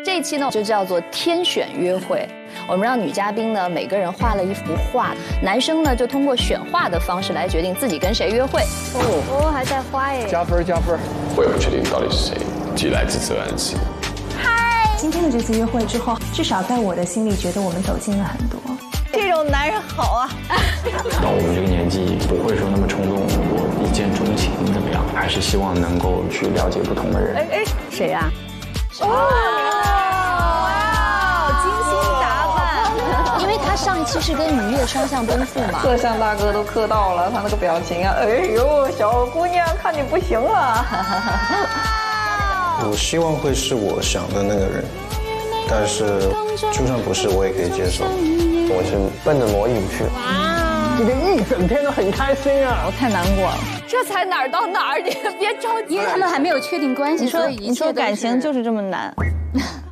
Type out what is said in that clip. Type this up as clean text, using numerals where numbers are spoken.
这一期呢就叫做天选约会。我们让女嘉宾呢每个人画了一幅画，男生呢就通过选画的方式来决定自己跟谁约会。 哦，还带花耶！ 加分加分。 我也不确定到底是谁寄来自责安琪。 今天的这次约会之后，至少在我的心里觉得我们走近了很多。 这种男人好啊！ 到我们这个年纪，不会说那么冲动，我一见钟情怎么样？还是希望能够去了解不同的人。 谁呀？哇，精心打扮， 因为他上一期是跟芈月双向奔赴嘛。 摄像大哥都磕到了，他那个表情啊，哎呦，小姑娘看你不行了。 我希望会是我想的那个人，但是就算不是，我也可以接受。我是奔着魔影去。 今天一整天都很开心啊！ 我太难过了， 这才哪儿到哪儿，你别着急， 因为他们还没有确定关系，所以你说感情就是这么难。